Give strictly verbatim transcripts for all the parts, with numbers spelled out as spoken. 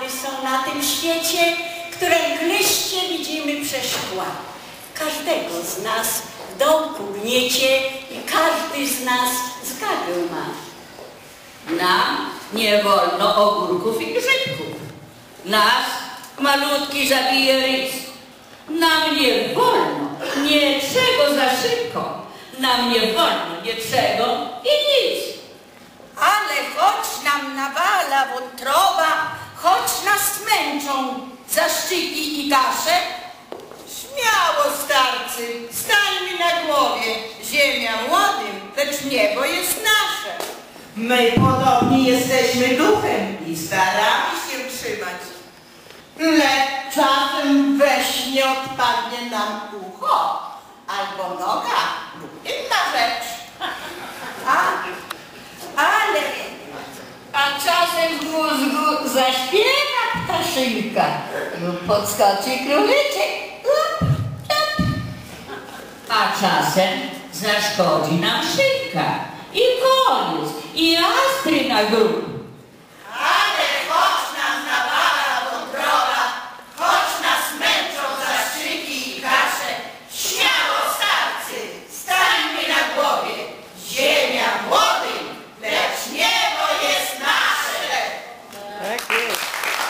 sprawy są na tym świecie, które mgliście widzimy przez szkła. Każdego z nas w dołku gniecie i każdy z nas zgagę ma. Nam nie wolno ogórków i grzybków. Nas malutki zabije rys. Nam nie wolno niczego za szybko. Nam nie wolno niczego i nic. Ale choć nam nawala wątroba, choć nas męczą zaszczyki i kasze, śmiało, starcy, stańmy na głowie. Ziemia młodym, lecz niebo jest nasze. My podobni jesteśmy duchem i staramy się trzymać. Lecz czasem we śnie odpadnie nam ucho, albo noga lub inna rzecz. A, ale A czasem guzgu zaśpiewa ptaszynka lub podskoczy królyczek. A czasem zaszkodzi nam szynka i koniec, i astry na grób. Ale choć nam nawala wątroba, choć nas męczą zastrzyki i kasze, śmiało, starcy, stańmy na głowie. Ziemia młodym, lecz niebo jest nasze. Tak jest.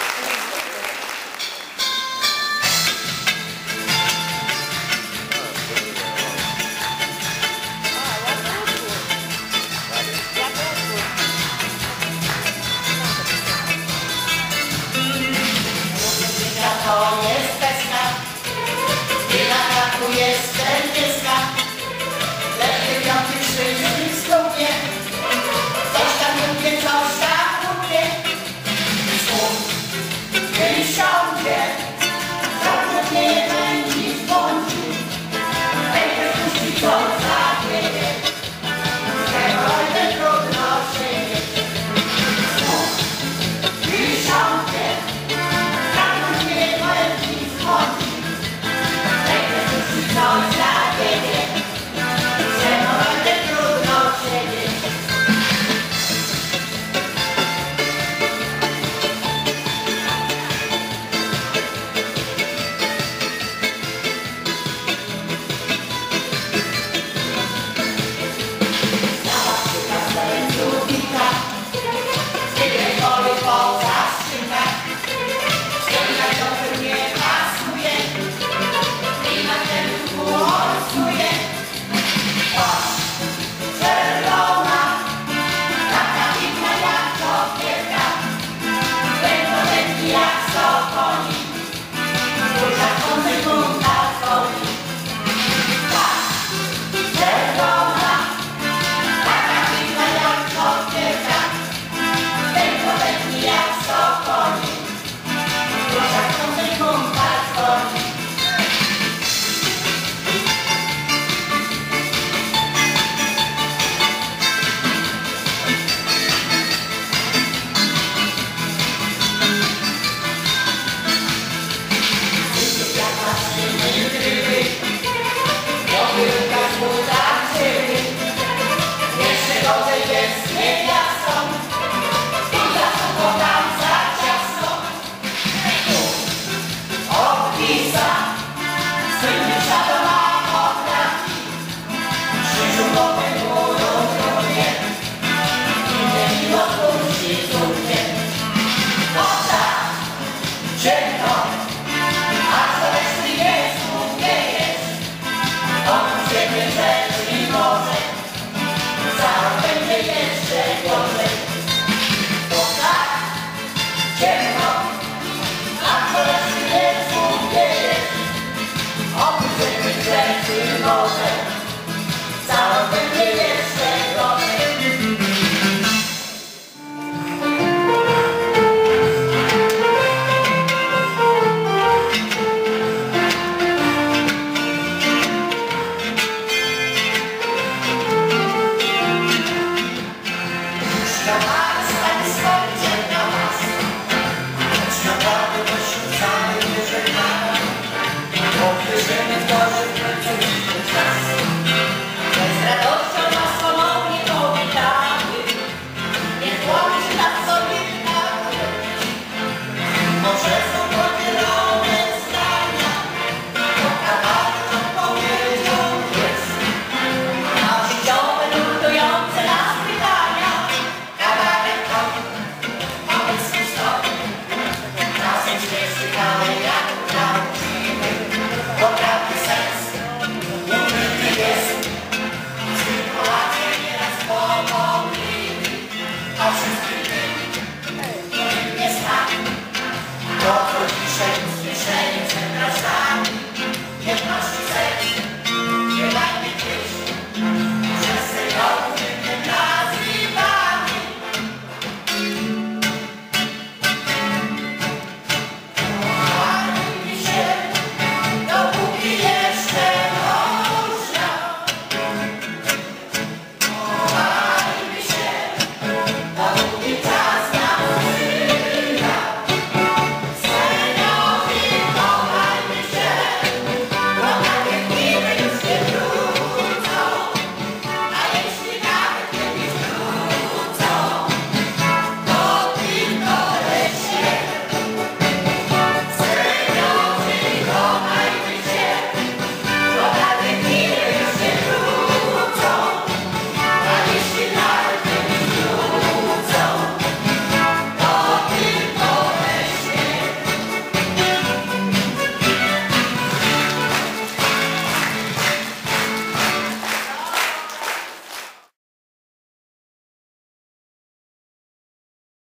To jest pestka, i na karku jest czerwieska, lecz dziewiąty krzyż skąpnie, coś tam lubię, coś tam lubię. Słów, kiedy siądzie, zawsze nie będzie w bądź, będzie puścić co zabieje, przewodem trudno siedzieć. Słów, kiedy siądzie, coś zabieje, przewodem trudno siedzieć. Jak Sokoni, kurza konny